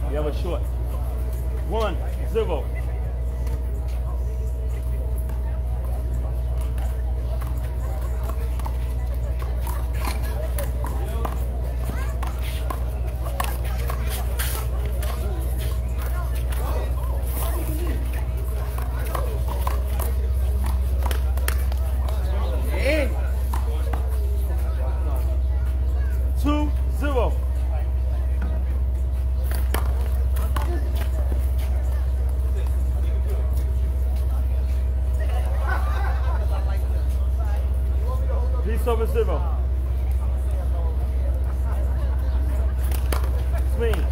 You have a short. 1-0. Over 0. Swing.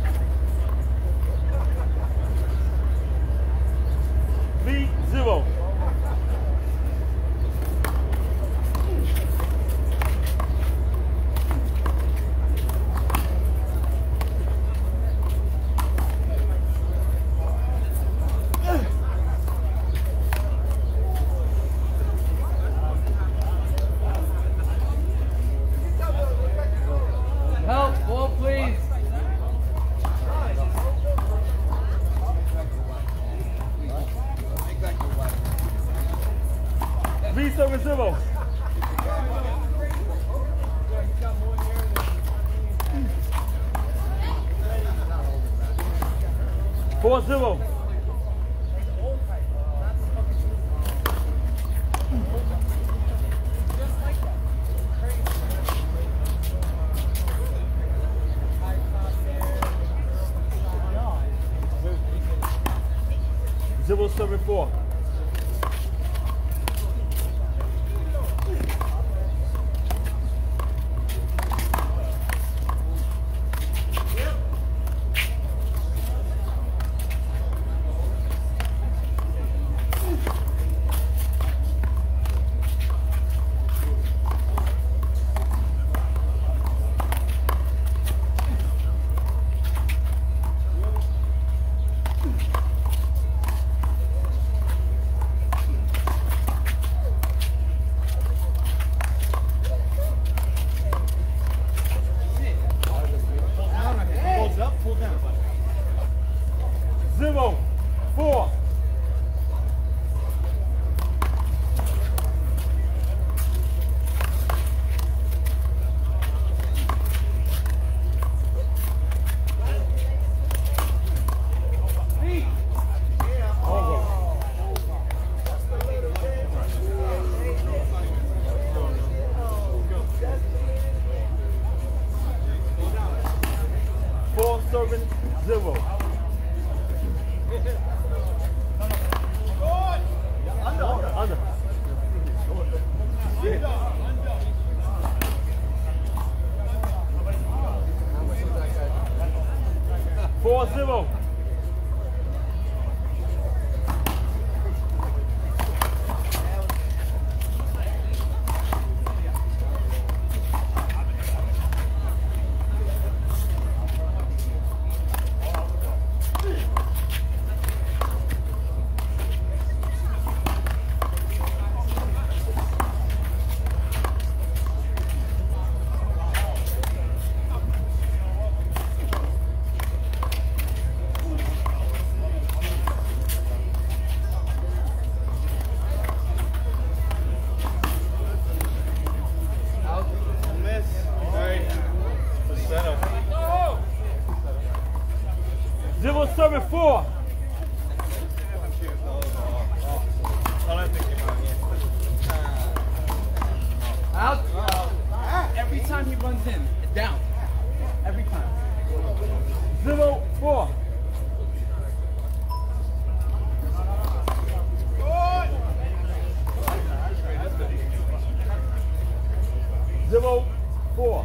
V0. Over 0. Four 0. Zero 7-4. Every time he runs in, down. Every time. 0-4. Zero, 4.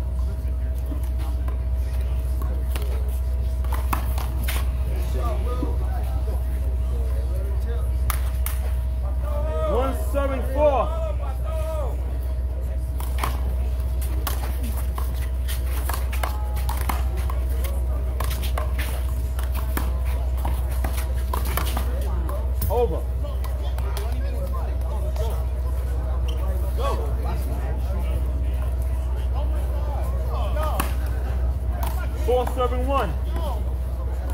One, 7-4. Over. 4-7-1.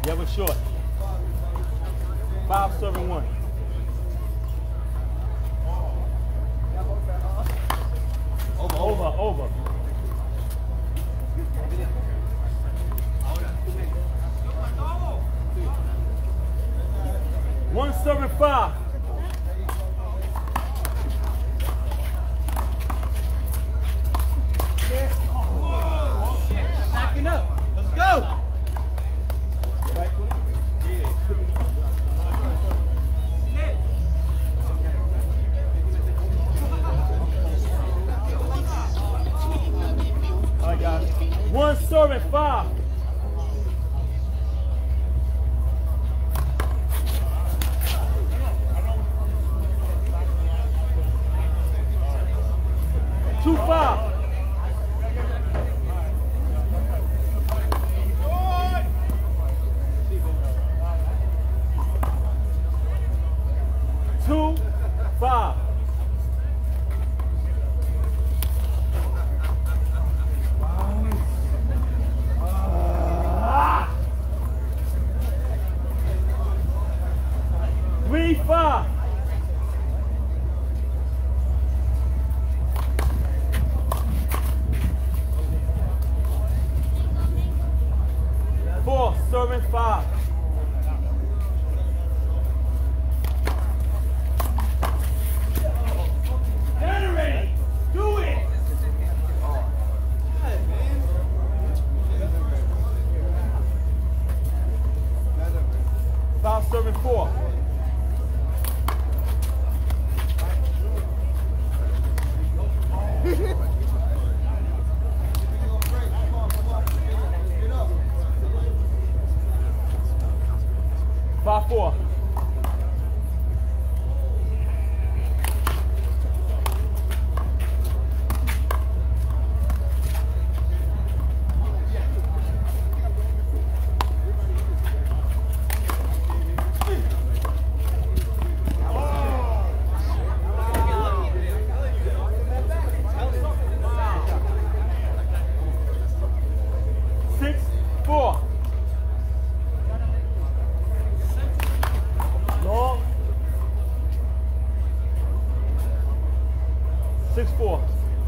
Yeah, we're short. 5 serving 1. Over. 1 serving 5. Backing up. Let's go. All right, guys. 1 serving 5. Two 5. Two 5. Three 5. 4 serving 5. Generate! Do it! 5 serving 4. Five 4. Six 4. Long. 6 4.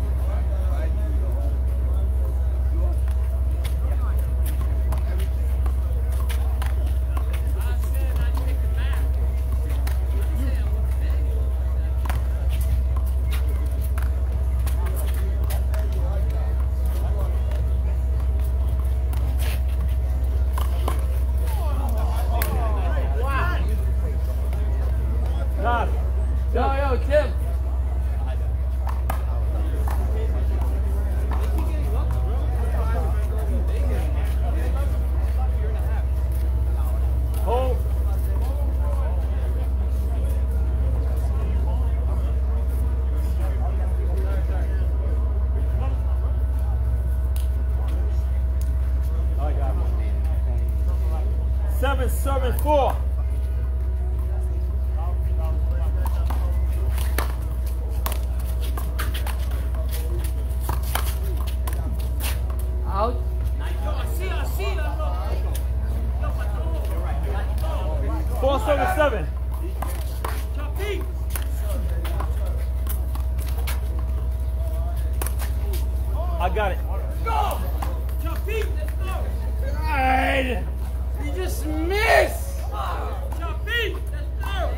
Yo, Tim. Hold. All right, guys. 7 serving 4. Out. 4 serving 7. I got it. Go! Right. You just missed! Let's go!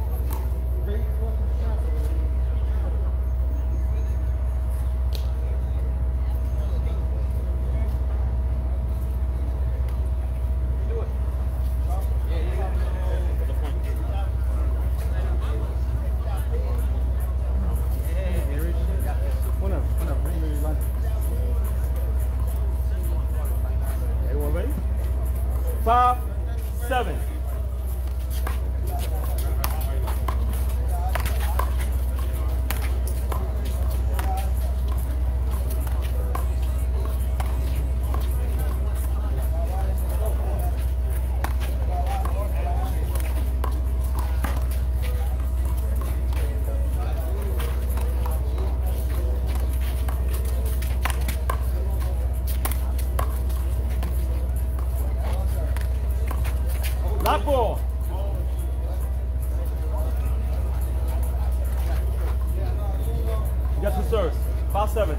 Everyone ready? 5 7. Hot ball. You got 2 serves. 5-7.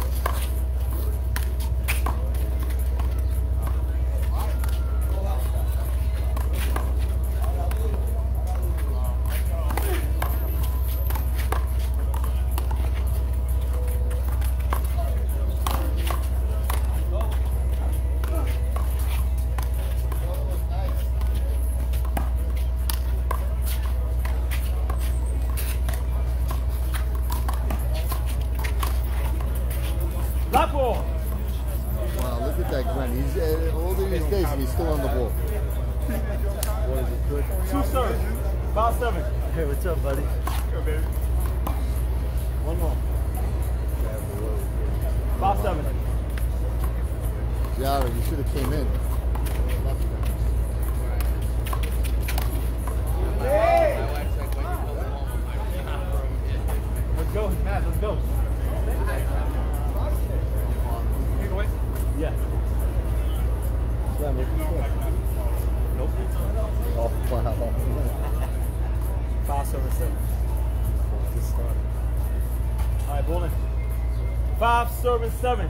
Wow, look at that Glenn. He's older these days and he's still on the ball. What is it, good? 2 serves. 5-7. Hey, what's up, buddy? Go, baby. One more. 5-7. Yara, you should have came in. Let's go, Matt. Let's go. Yeah. Yeah, make it quick. Nope. Oh, wow. 5-7. Just started. All right, bowling. 5-7.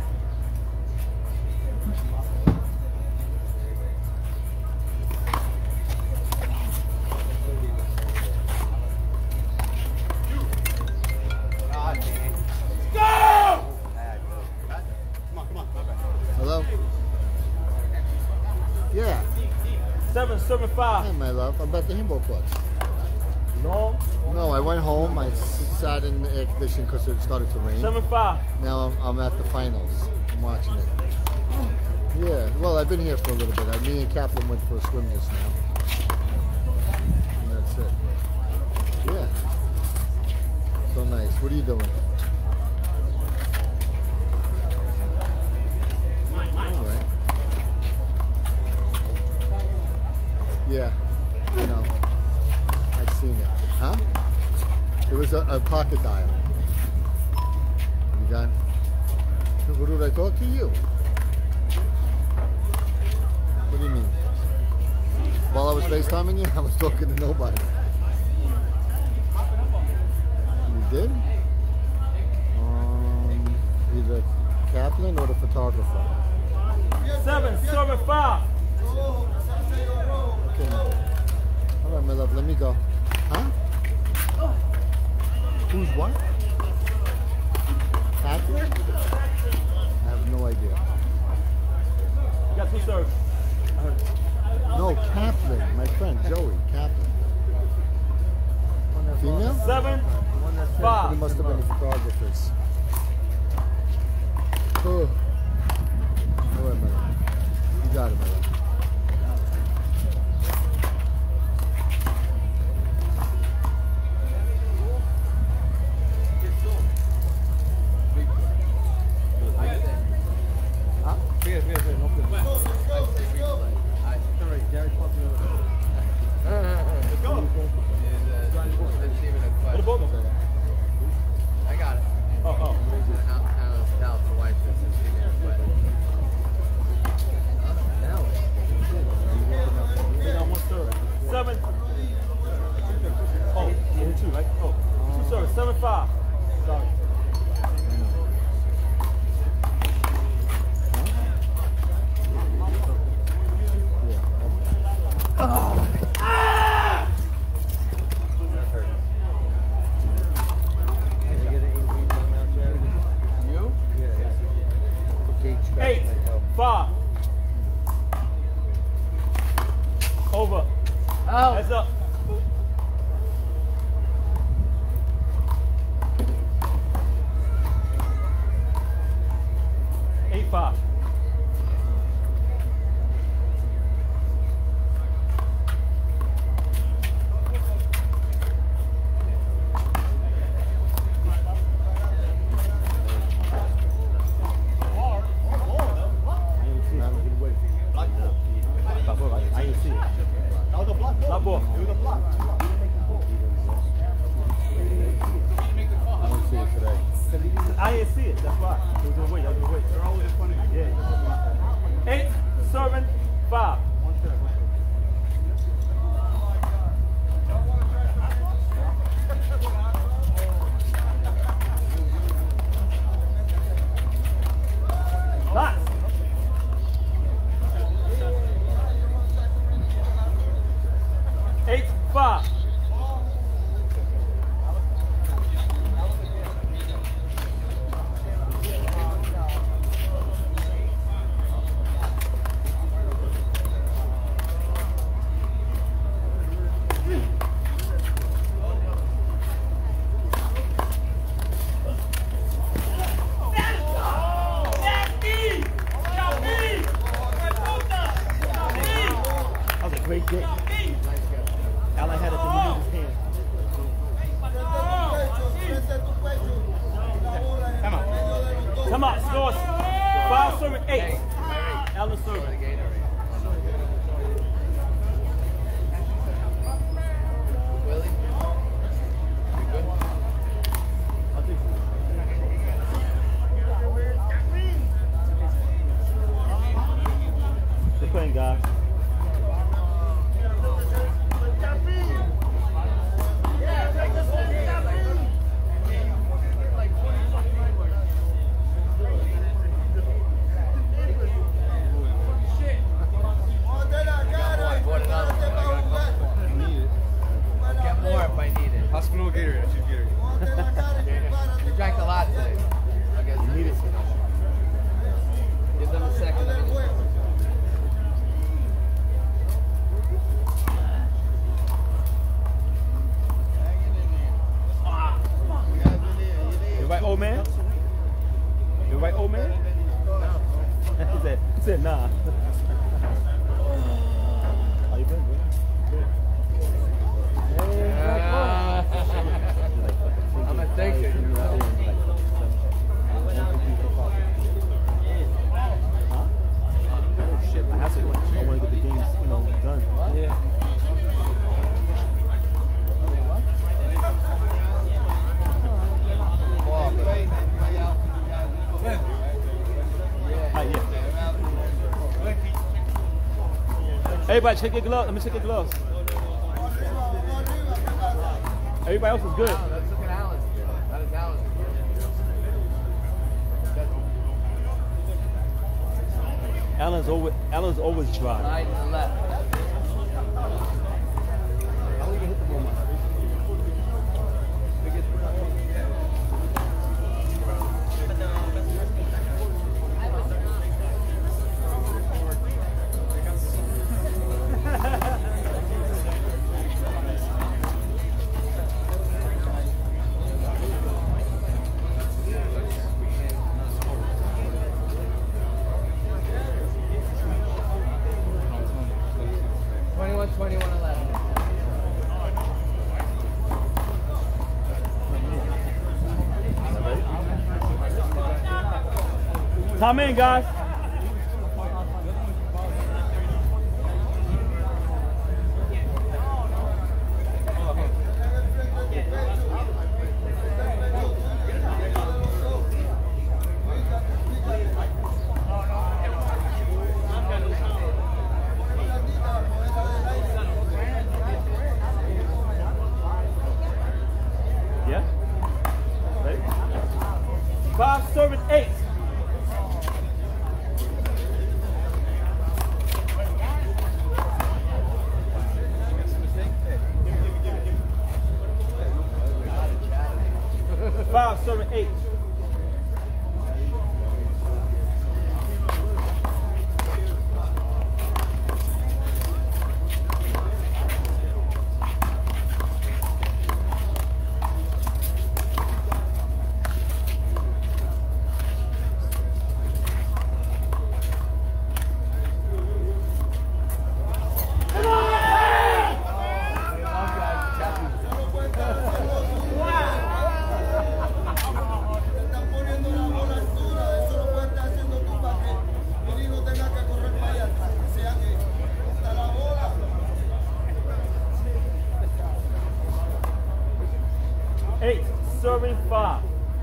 Hello? Yeah. 7-5. Hey, my love. I'm at the handball club. Long. No, I went home. I sat in the air conditioning because it started to rain. 7-5. Now I'm at the finals. I'm watching it. Yeah. Well, I've been here for a little bit. Me and Kaplan went for a swim just now. And that's it. Yeah. So nice. What are you doing? Yeah, you know, I've seen it. Huh? It was a pocket dial. You got? What did I talk to you? What do you mean? While I was FaceTiming you, I was talking to nobody. You did? Either Kaplan or the photographer. 7-5. Okay. All right, my love, let me go. Huh? Who's what? Patrick? I have no idea. You got 2 serves. No, Kaplan, my friend, Joey, Kaplan. Female? 7-5. It must have been the photographers. Oh. All right, my love. You got it, my love. I got it. Oh. Seven. Oh, 2, right? Oh, 2 serves. 7-5. Sorry. You? 8-5. Over. Oh. Heads up. I didn't see it. That's why. I was gonna wait. They're always funny. Yeah. 8-7-5. 1 serve. Great game. Allan had it to move his hand. Come on, scores. 5 serving 8. Allan serving. Willie? You good? I think so. They're playing, guys. Hospital Gatorade, I choose Gatorade. You drank a lot today. I guess you need it. Give them a second. You right, old man? You right, old man? He said nah. How you been, bro? I'm a thinker. Shit, I have to. I want to get the games, done. Yeah. Everybody, check your gloves. Let me check your gloves. Everybody else is good. Wow, let's look at Allan's. That is Allan's. Allan's always dry. Side and left. How you hit the ball? Come in, guys. Yeah? Ready? 5 serving 8. Serving 8. Serving 5.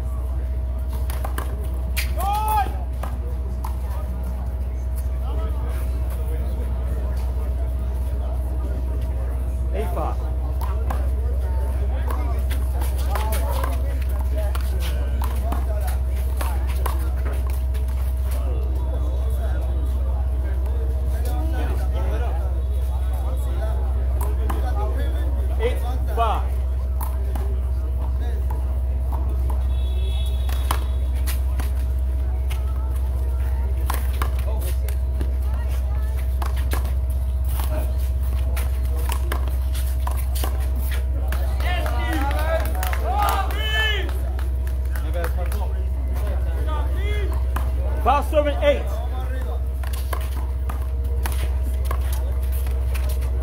Foul serving 8.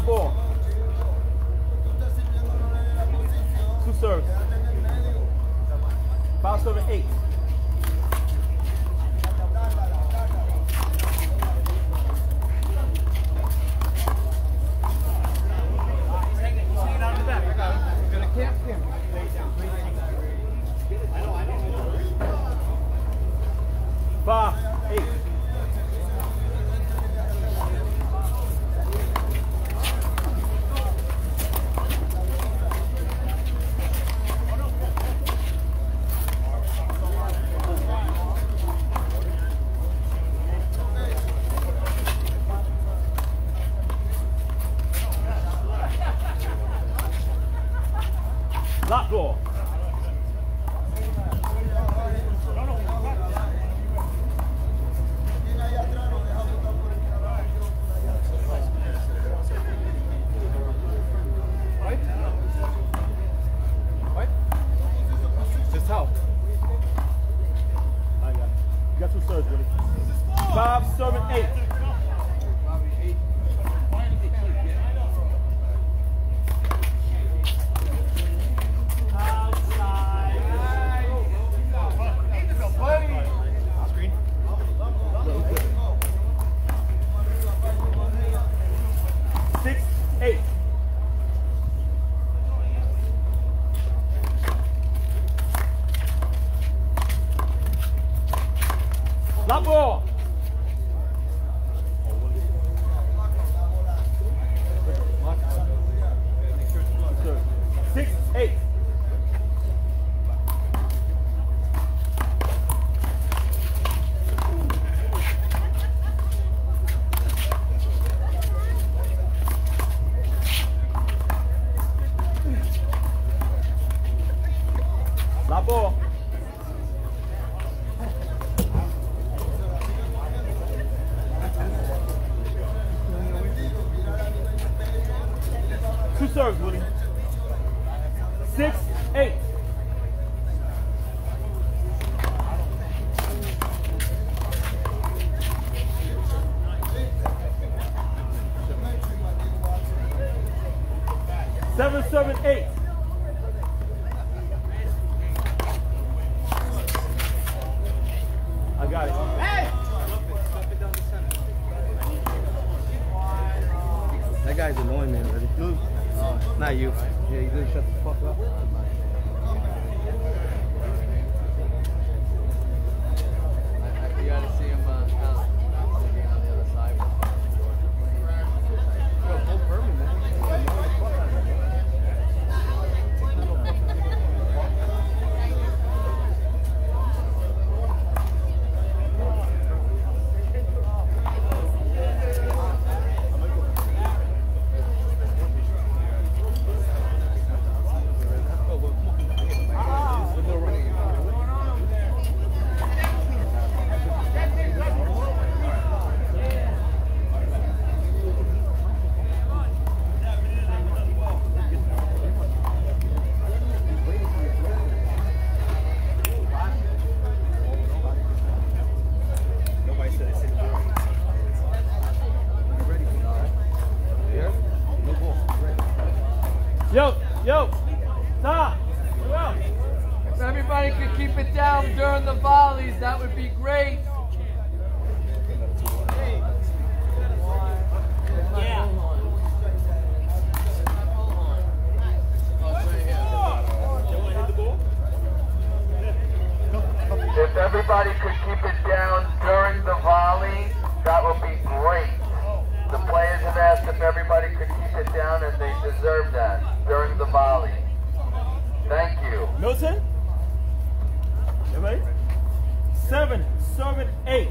Lock ball. 2 serves. 5, 7, 8. Lock ball. Just how? I got it. You got 2 serves, Willie. 5, 7, 8. Lock ball. 6, 8. Lock ball. 2 serves, Willie. 6, 8. Seven, 7, 8. I got it. Hey! That guy's annoying, man. Already. Not you. Yeah, you didn't shut the fuck up. You gotta see him out on the other side. Yo, full permit, man. Yo, stop. If everybody could keep it down during the volleys, that would be great. Yeah. If everybody could keep it down during the volley, that would be great. The players have asked if everybody could keep it down, and they deserve that during the volley. Thank you. Milton? You ready? 7, 7, 8.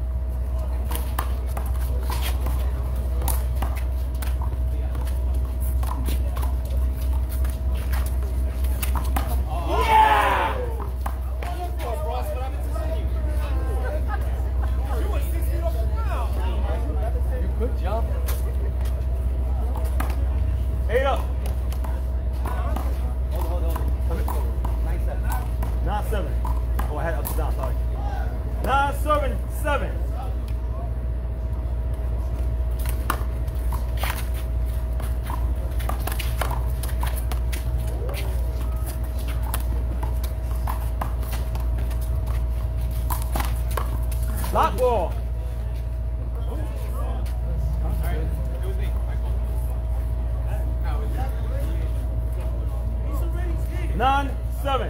Good job. 8 up. Hold on. 9-7. 9, 7. Oh, I had it up and down, sorry. 9, 7, 7. ball. 9-7.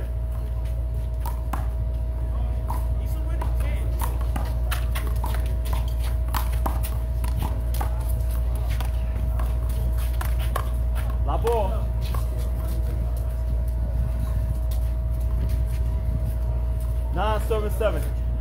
La ball. 9-7-7.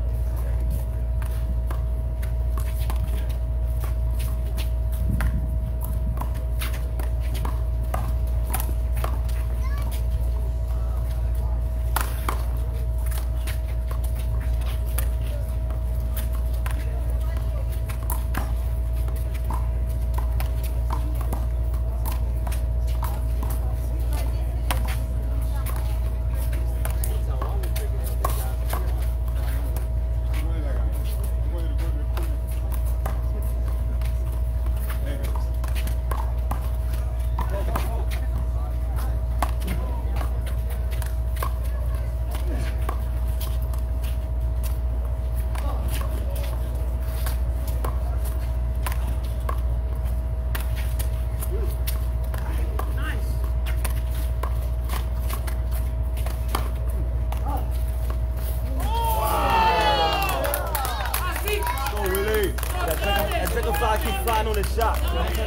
On his shot.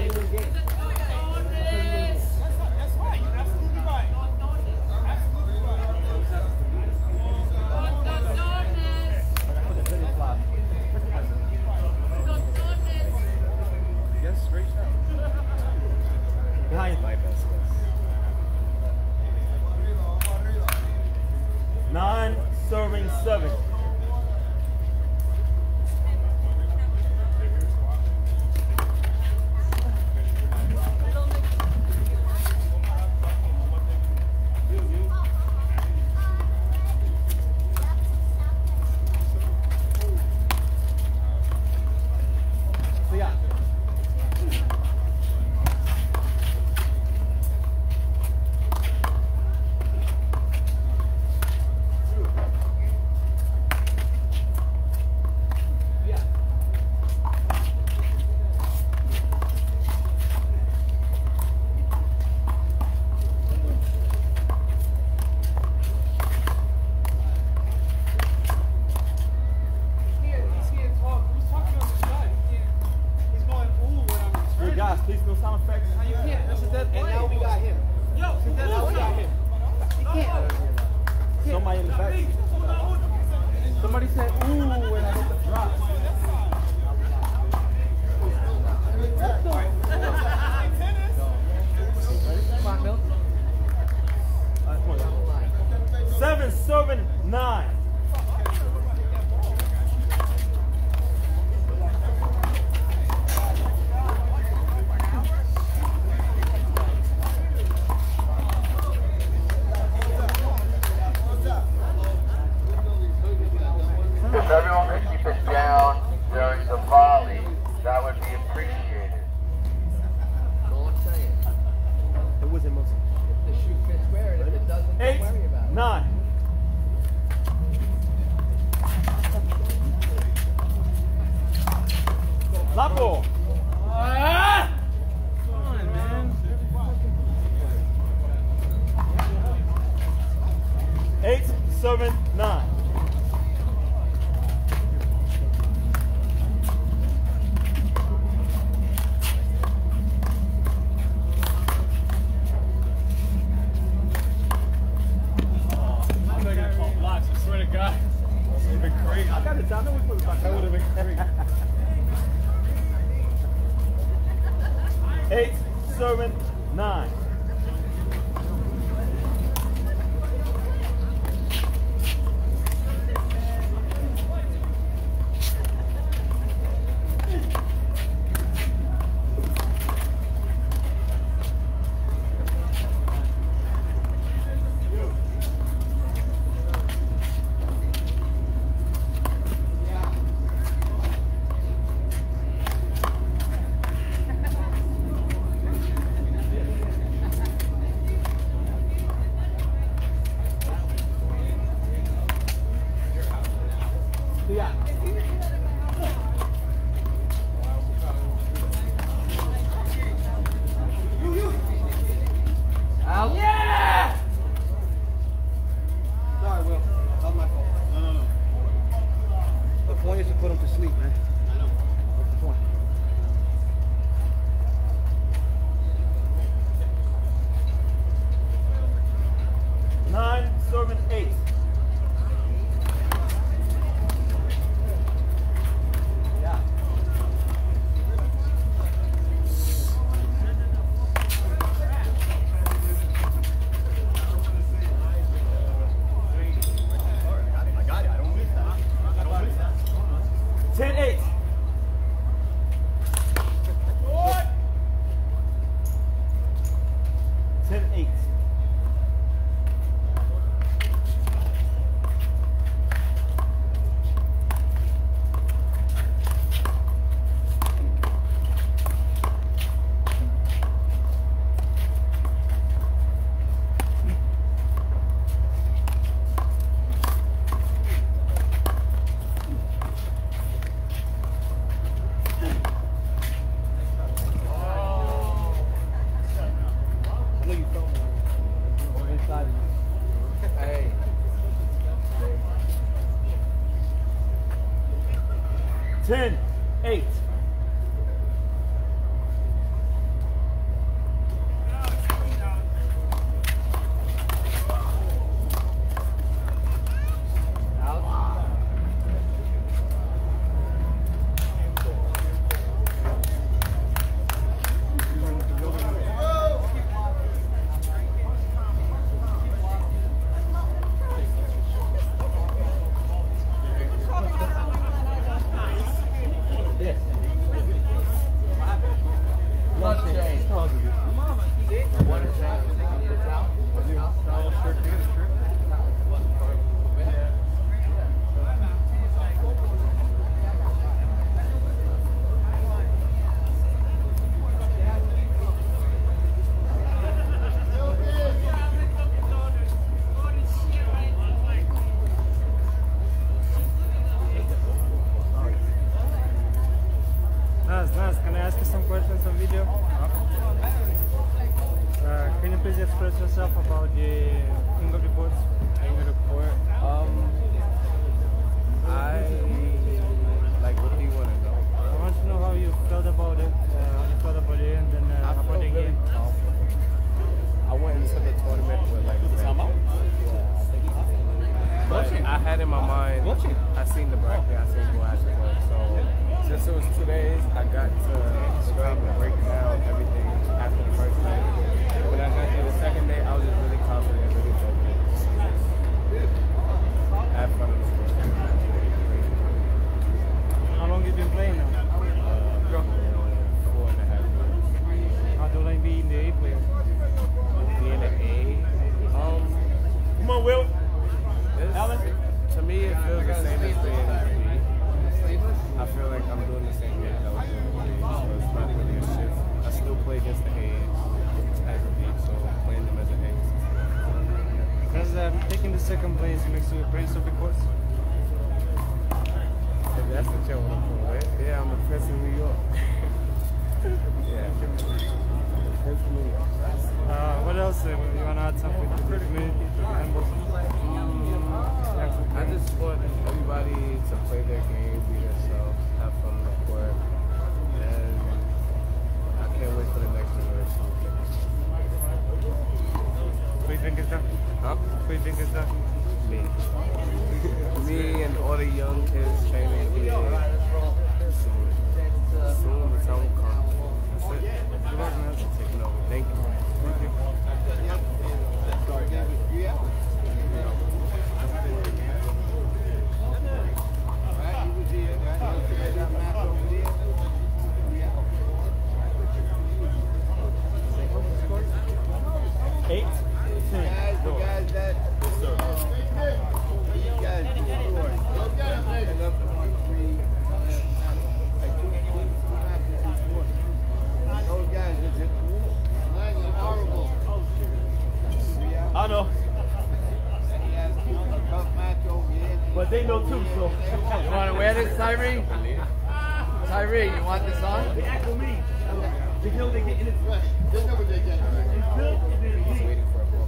Yes, straight shot. Behind 9-7. Please, no sound effects. You can't. That's a dead play. And now we got him. Yo, now we got him. You can't. Somebody in the back. Somebody said, ooh, when I hit the drop. Come on, Milt. 7-7-9. If everyone could keep it down during the volley, that would be appreciated. All I'm saying. It wasn't most. If the shoe fits, wear it. If it doesn't, don't worry about it. 9. Lock ball. Come on, man. 8-7-9. I got it down. That would have been great. 8-7-9. 10, 8. Can I ask you some questions on video? Can you please express yourself about the English reports? English report. What do you want to know? I want to know how you felt about it, and then about the game. I went into the tournament with I had in my mind, I seen the bracket, I seen who I had to play. So since it was 2 days, I got to start to break down everything after the first day. When I got to the second day, I was just really confident, really focused. Have fun in the sport. How long have you been playing now? 4.5 years. How do I be in the A player? Being an A? Come on, Will. Allan? To me, it feels the same as being a B. I feel like I'm doing the same thing I was doing with B, so it's not really a shift. I still play against the A's as a B, so I'm playing them as an A. Does taking the second place makes you a prince of the course? If that's what you want to call it. Yeah, I'm the Prince of New York. Yeah, the Prince of New York. What else? You want to add something to the community, to the handball? I just want everybody to play their game, be themselves, have fun on the court, and I can't wait for the next generation. Who do you think is that? Huh? Who do you think is that? Me. Me and all the young kids training NBA. Soon the time will come. That's it. Good luck, man. Taking over. Thank you. Thank you. I know. But they know too, so. You want to wear this, Tyree? Tyree, you want this on? They act for me. They know they get in it fresh. They know what they get. It's good, and then it's Waiting for a ball.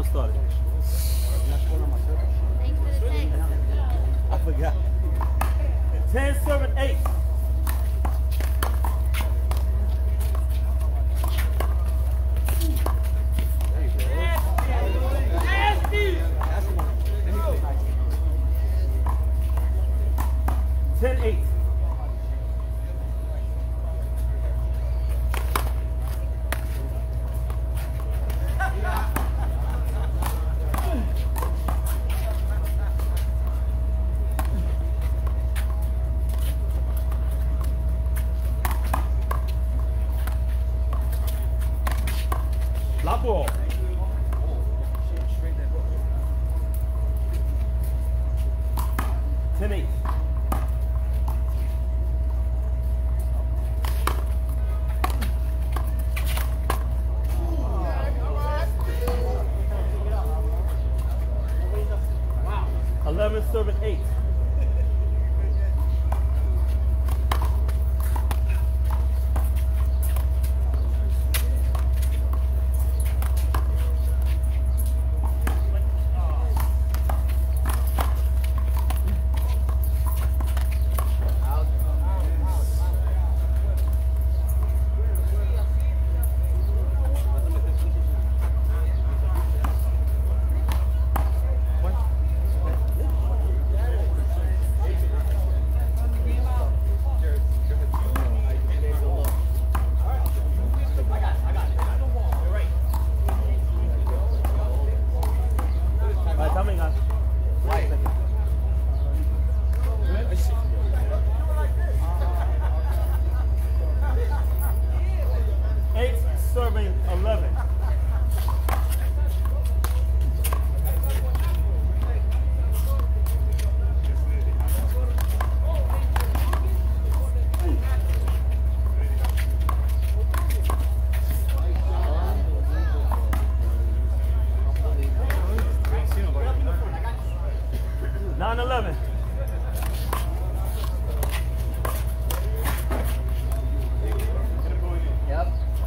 timer started? Thanks for the text. I forgot. 10, 7, 8. Ten, 8. Block ball. 10, 8. Wow. 11, serving 8. Serving 11. Nine, 11. Yep.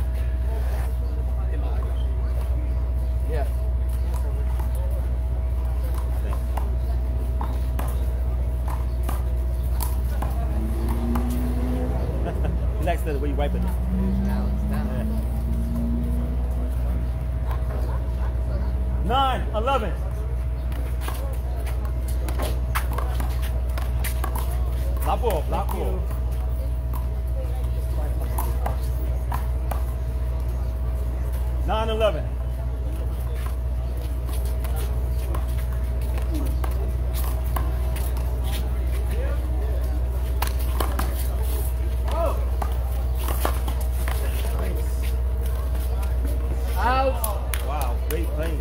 Yeah. Next to the way you wiping it. Now it's down. 9, 11. Block ball, block ball. Nine, 11. Out. Wow, great playing.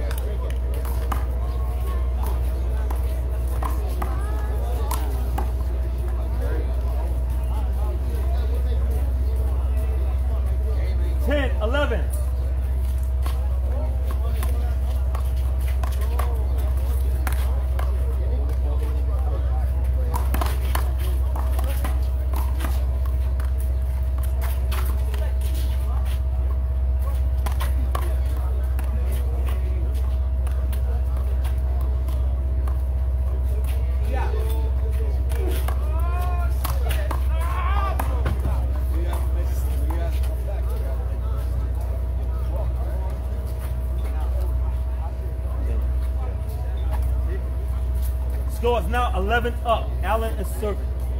Ten, 11. Score is now 11 up. Allan is serving.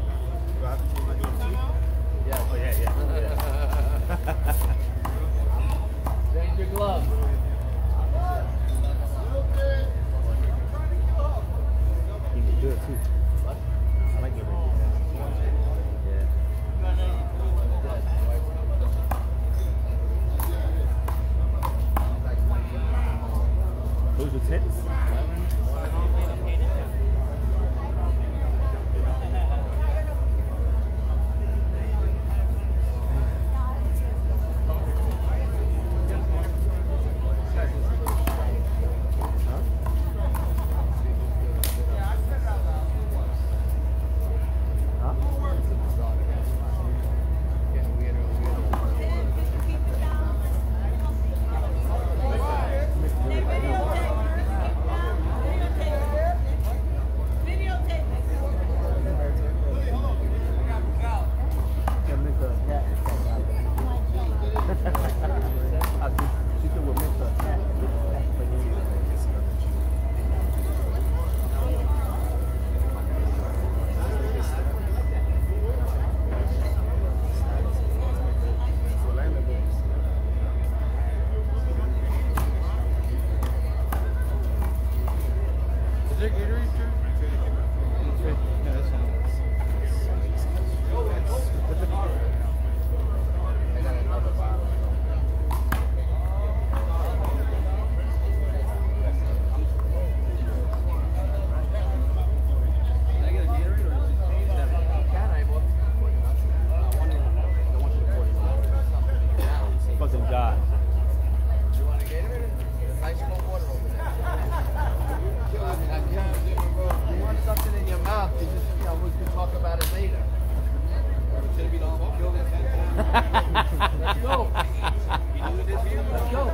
Yeah. Oh, yeah. Thank your glove. He was good too. What? I like it. Yeah. Those are 10s?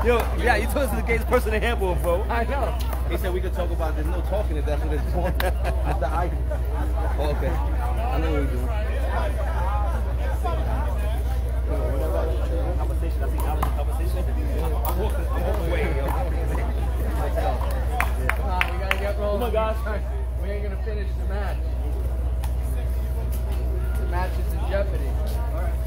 Yo, yeah, you told us the gayest person in handball, bro. I know. He said we could talk about there's no talking if that's what it's for. That's the eye. Oh, okay. I know what we're doing. Conversation. I see Allan in conversation. I'm walking away, yo. Come on, we gotta get rolling. Come on, guys. We ain't gonna finish the match. The match is in jeopardy. All right.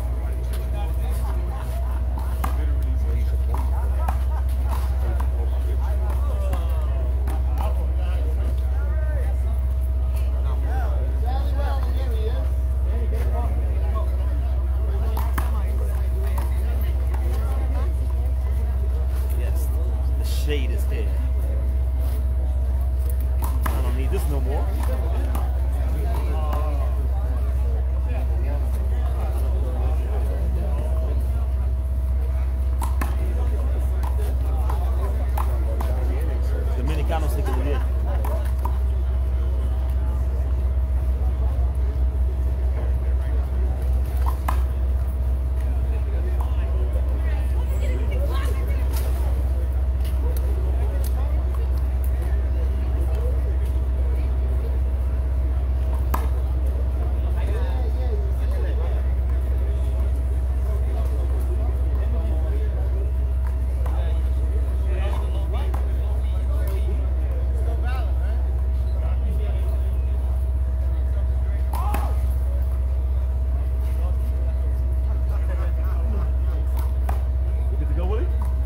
Yes, the shade is here. I don't need this no more. Dominicanos taking the hit. Willie?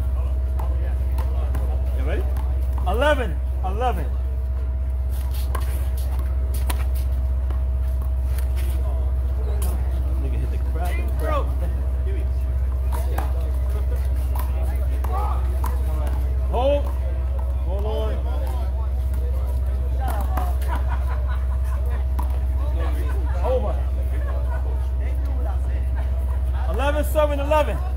You ready? 11. Nigga hit the crap. Hold on. Over. 11.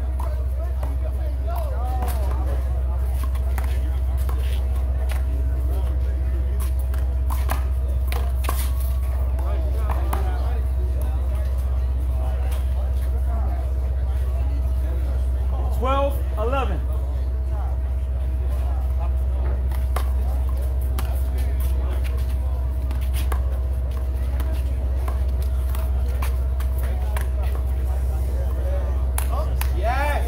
12-11. Yes!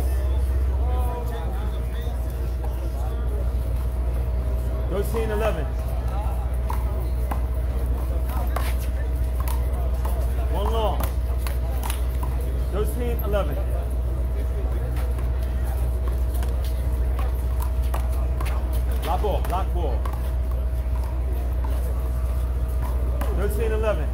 13-11. One long. 13-11. Block ball. 13-11.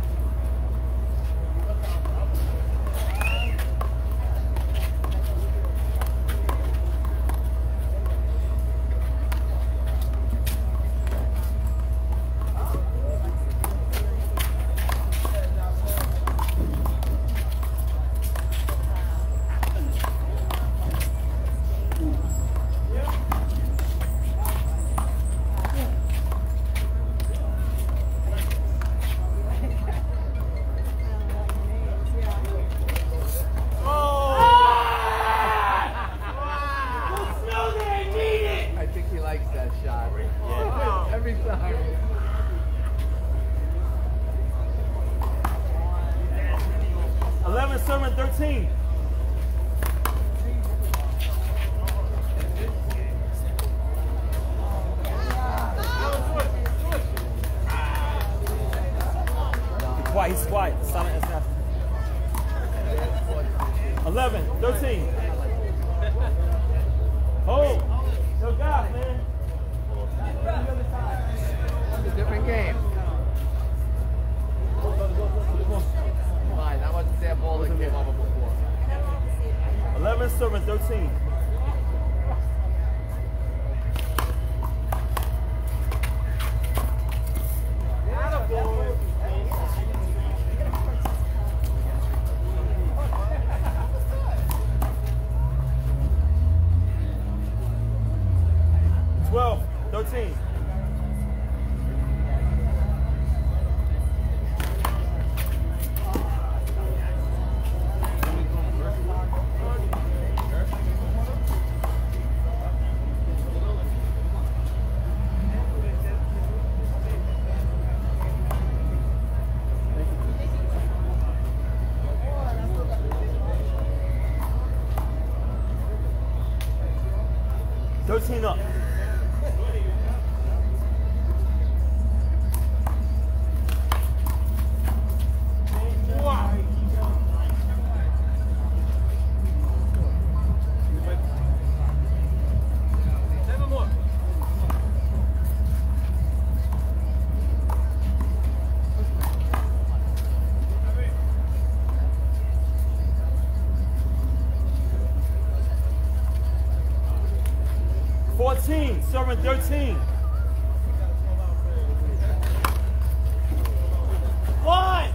Every time. 11-13. He's quiet. Silent as nothing. 11-13. Hold. Yo, guys, man. It's a different game. Fine, that wasn't their ball that came over before. 11-13. 13 up. Wow. 7 more. 14, serving 13. One.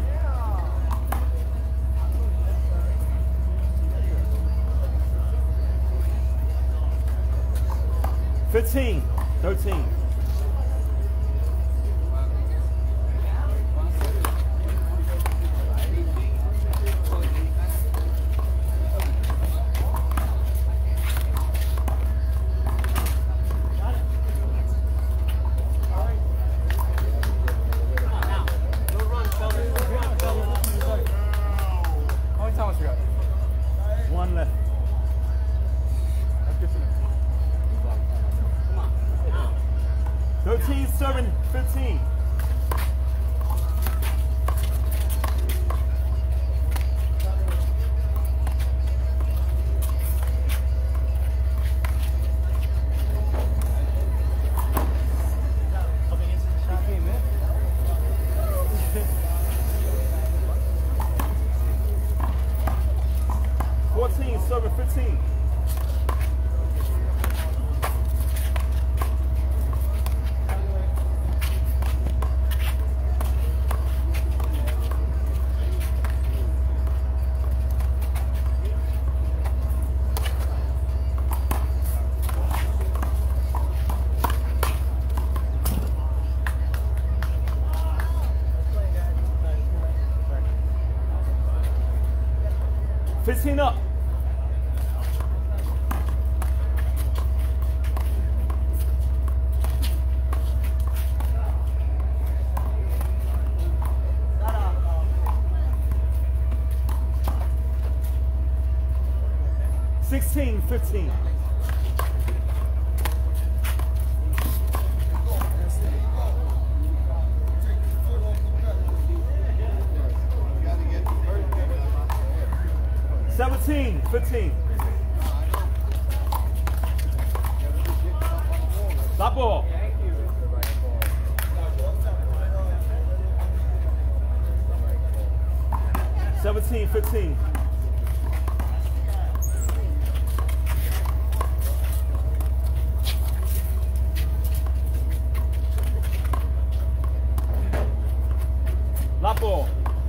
15, 13. One left. 13, serving 15. Serving 15. Up. 16, 15. $17, 15. Stop ball. 17, 15. Lot ball.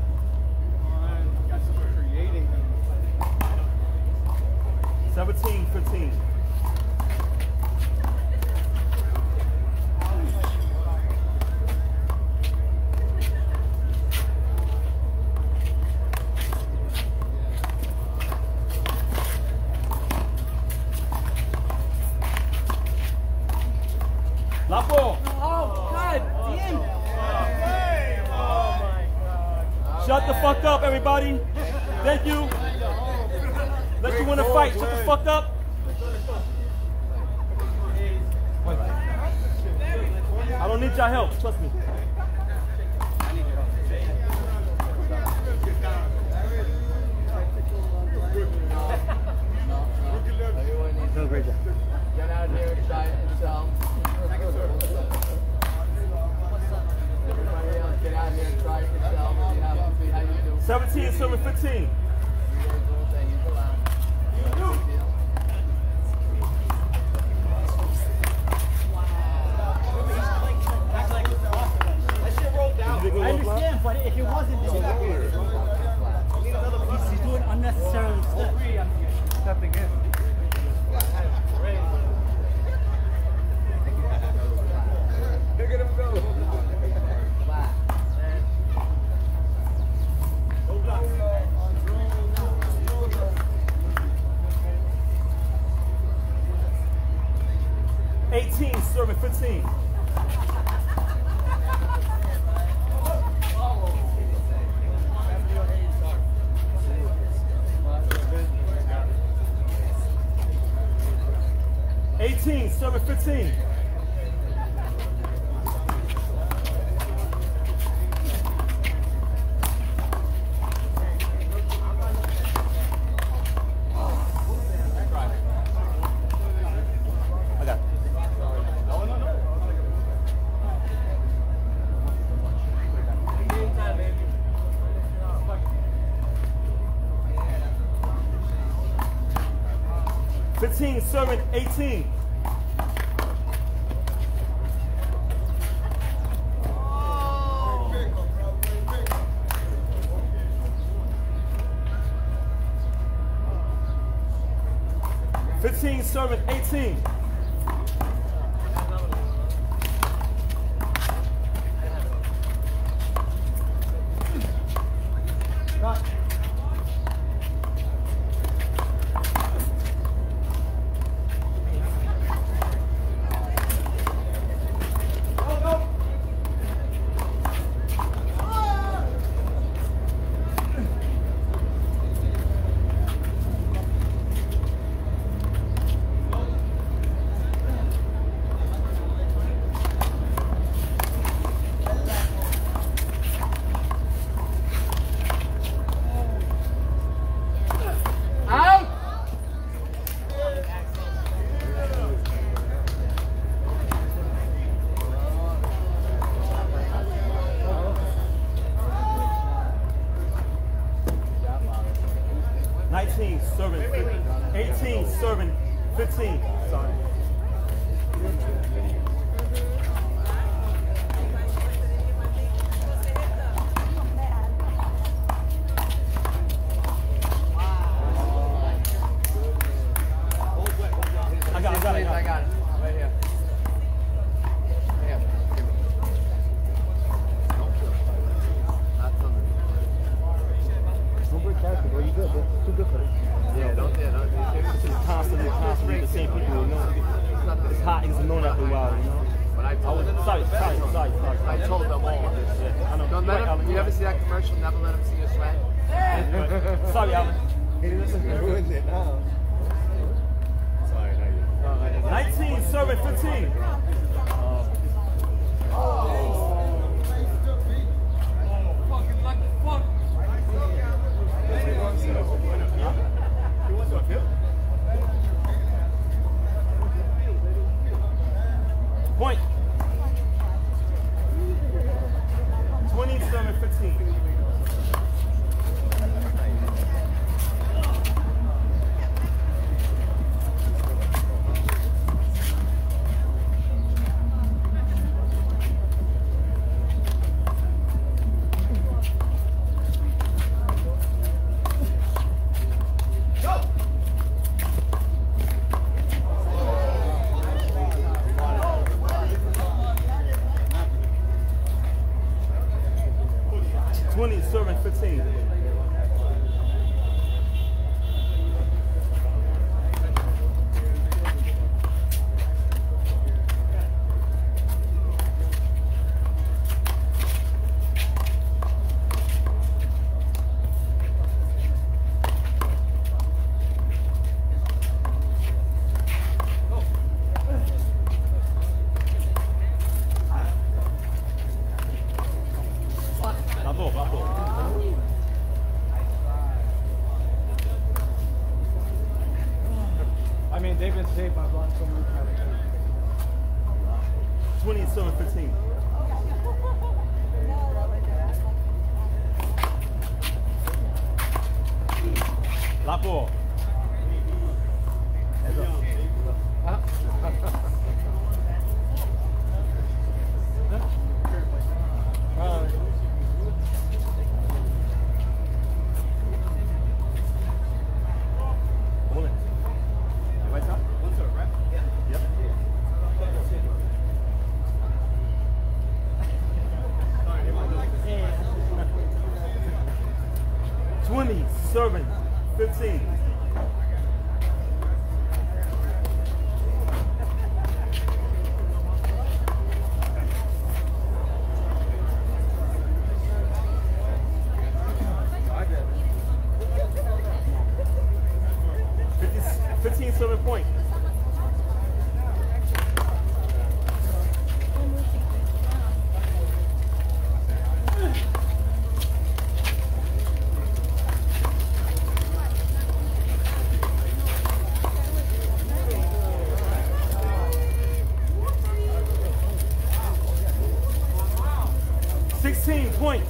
17, 15. Lot ball. Oh, God damn. Oh my God. Shut the fuck up, everybody. Thank you. Let you win a fight. Shut the fuck up. I don't need your help. Trust me. No, great job. Get out here and try it yourself. Everybody else, get out here and try it yourself. See how you do. 17, 15. I understand, but if it wasn't, he's doing unnecessary steps. Stepping in. Look at him go. 18, serving 15. serving 15. I got it. 15 serving 18. Serving 18. Serving 18, serving 15. Sorry. I got it. Right here. Don't break character, bro. You good, bro. Too good for it. Yeah, don't. It's constantly the same people, you know. It's hot, it's annoying after a while, you know. But I told them. Sorry. I told them all. Yeah, I know. Don't let him. You ever see that commercial? Never let him see you sweat. Sorry, Allan. He ruined it now. Sorry, not you. 19, serving 15. Point. 27, 15. Serving 15. I mean, they've been saved by blocks so many times. 27, 15. La ball. Serving 15. points.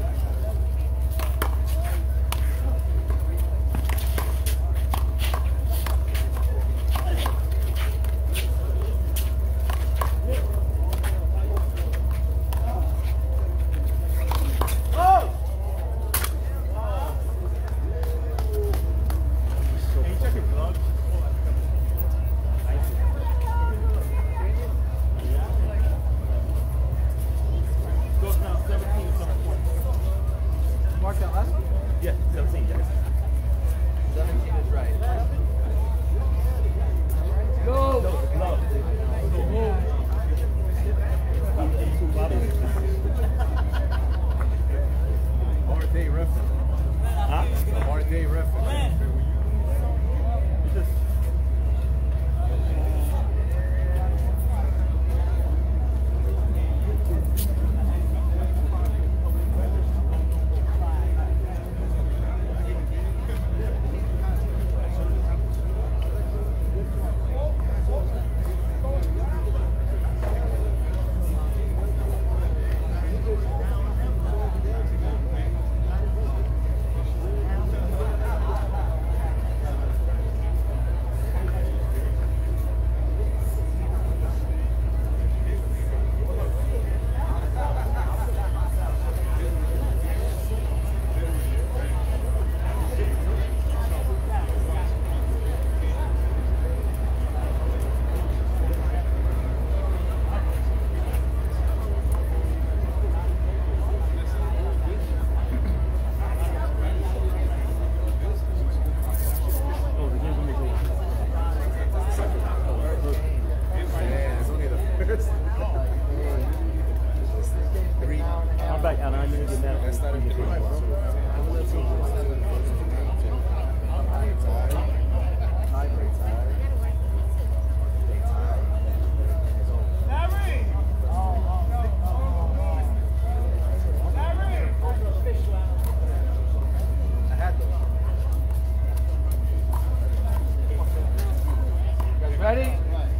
Ready?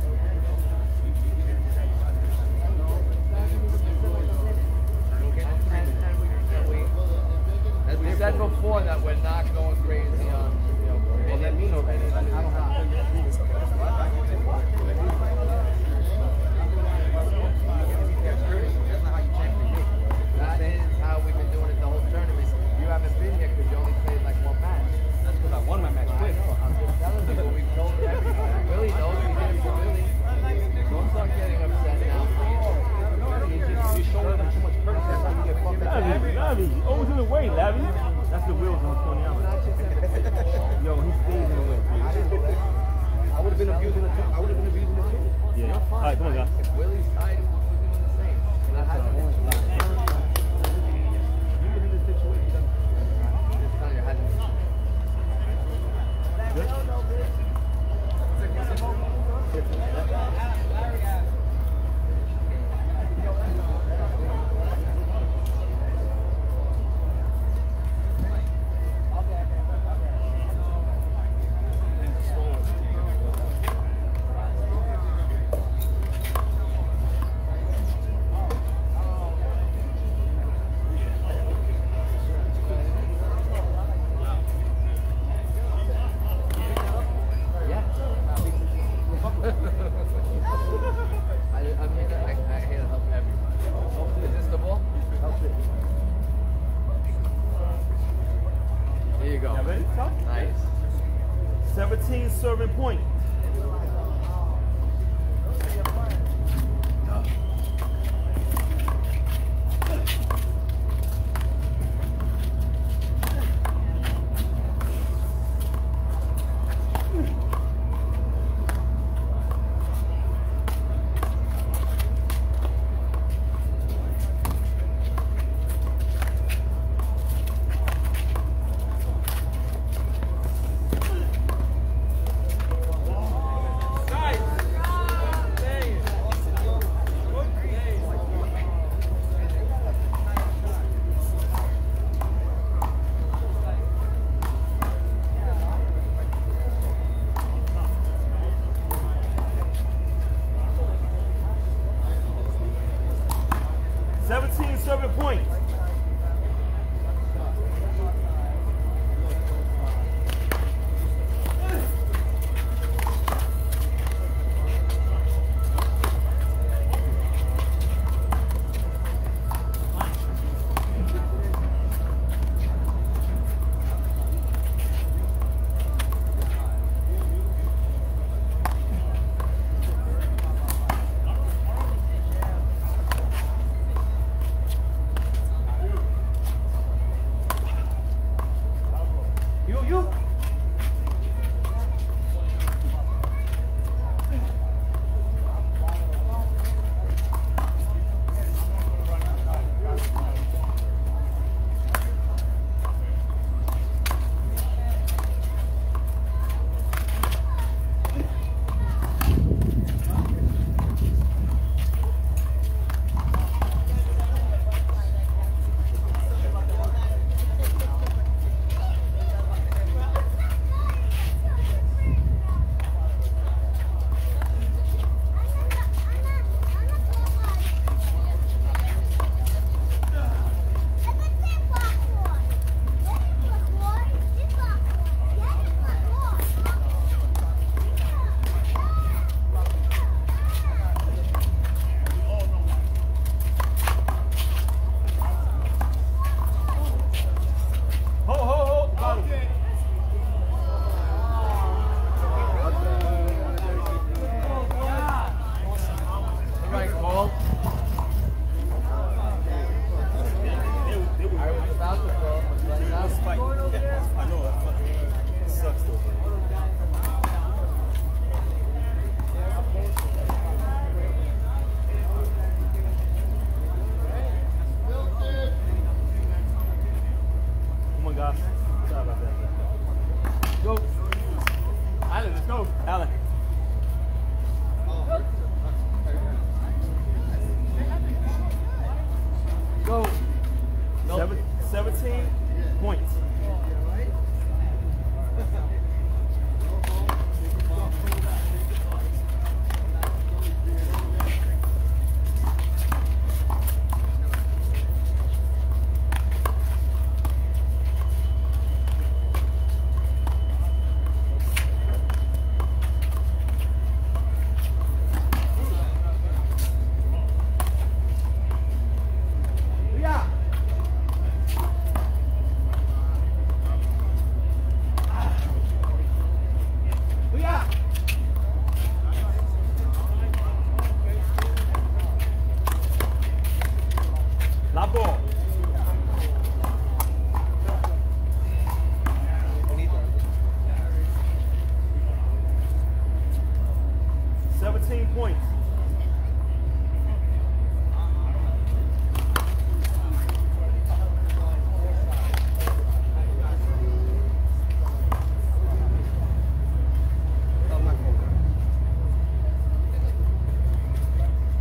As we said before, that we're not going crazy on, well, that means already. I don't have That is how we've been doing it the whole tournament. You haven't been here because you only played like one match. That's because I won my match quick. I'm just telling you, we've told everybody. Willie knows we did it for Willie. Don't start getting upset now. You're showing them too much courtesy. That's how you get fucked up. Lavi, always in the way, Lavi. That's the wheels on Coney Allan. Yo, he stays in the way. I would have been abusing it too. I would have been abusing it too. Yeah. All right, come on, guys. If Willie's tight, we're doing the same. And I had to you were in this situation. Just telling you, I had to. There you go. Nice. 17 serving point. Serving point.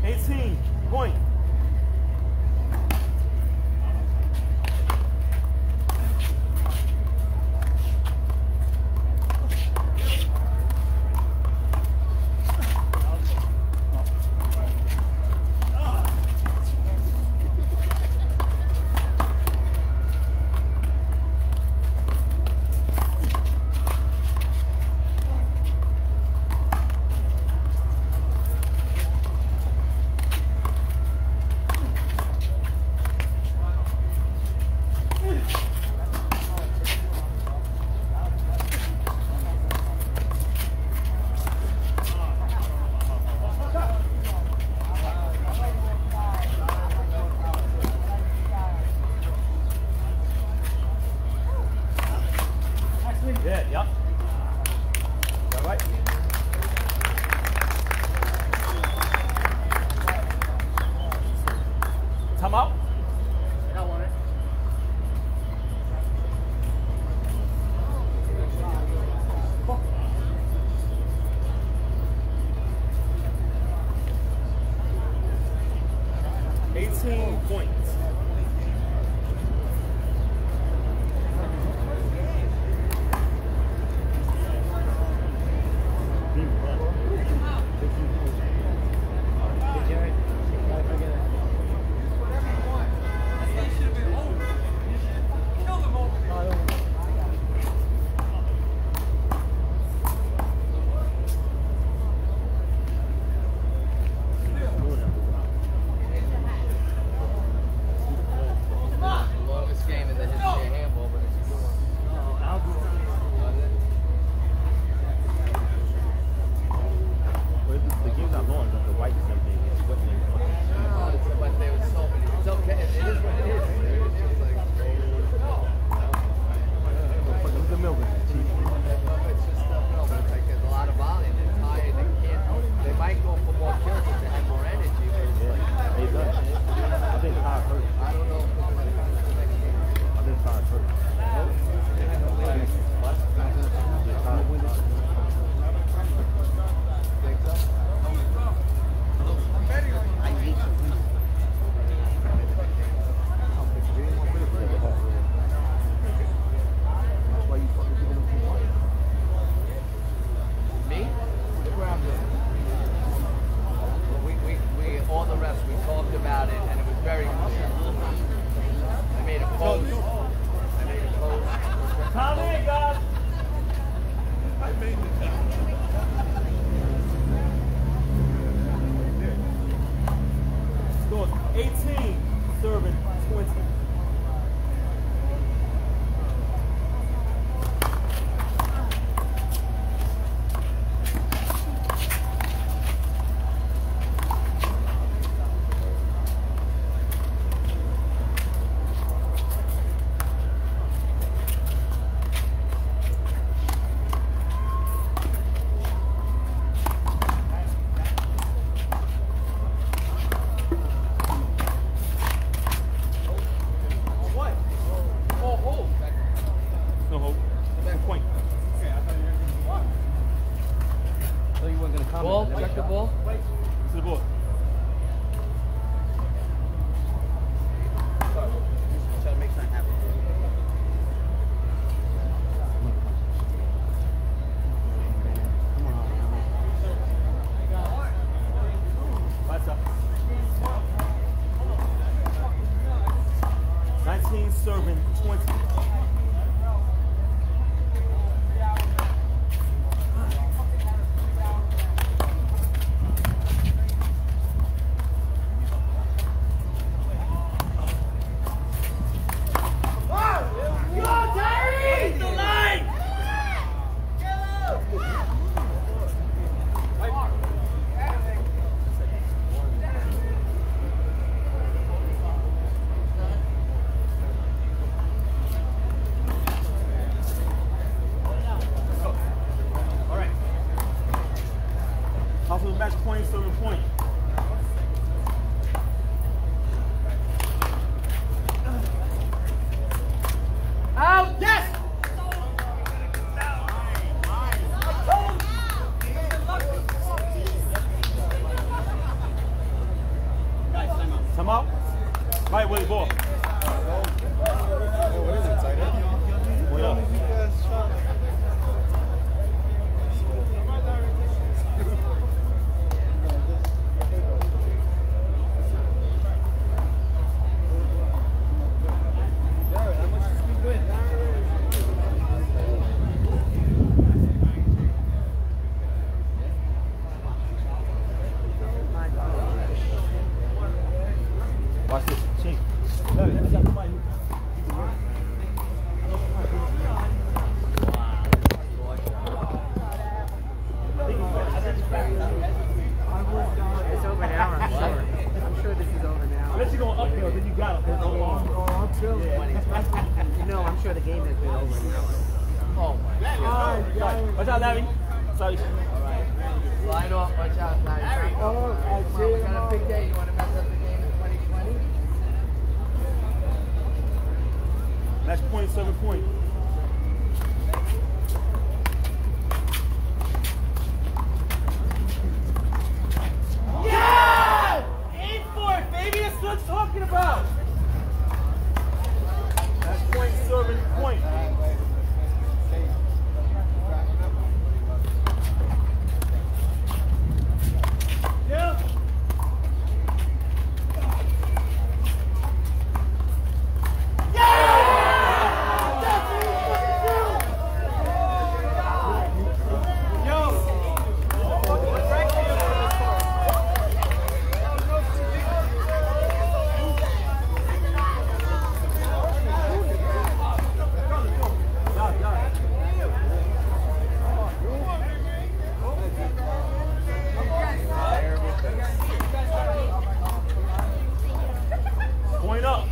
18, point. Yeah, yep. All right. Time out. Got one. 18 points. Longest game in the history of handball, but it's a good one. The game's not long, but the white is something. It's what they want. But there was so many. It's okay. It is what it is. The Melbourne. It's just stuff. No, but it's like there's a lot of volume. They're tired. They can't. They might go for more kills if they have more energy. But it's like, They done. I think Todd hurt. I don't know if they're going to come to the next game. I think Todd hurt. Think so? Me? Look where I'm doing. We all the rest, we talked about it, and it was very clear. I made a post. Come in, guys. Score 18, serving 20. Come out. Right, Willie, ball. What is it, tight end? Point up. Watch this. Shake. It's over now, I'm sure. I'm sure this is over now. Unless you're going uphill, then you got it. No, I'm sure the game has been over now. Oh my God. Watch out, Larry. Sorry. Line off, watch out, Larry. Come on, we got a big day. You want to mess up the game in 2020? Match point, 7 point. Yeah! Aim for it, baby. That's what I'm talking about. Match point, 7 point. Yeah. Point up.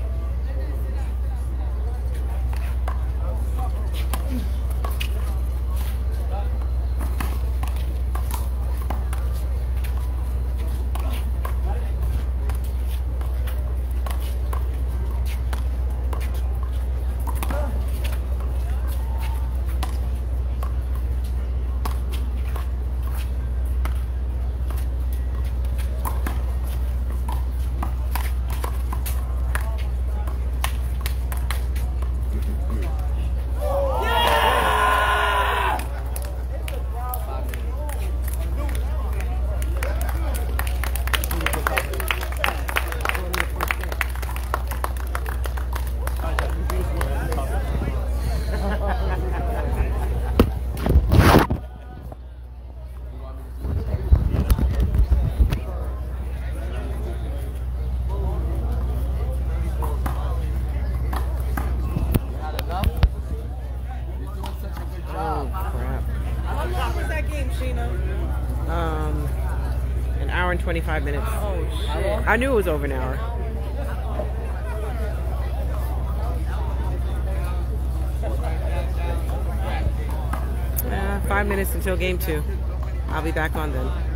Shena? An hour and 25 minutes. Oh, shit. I knew it was over an hour. 5 minutes until game 2. I'll be back on then.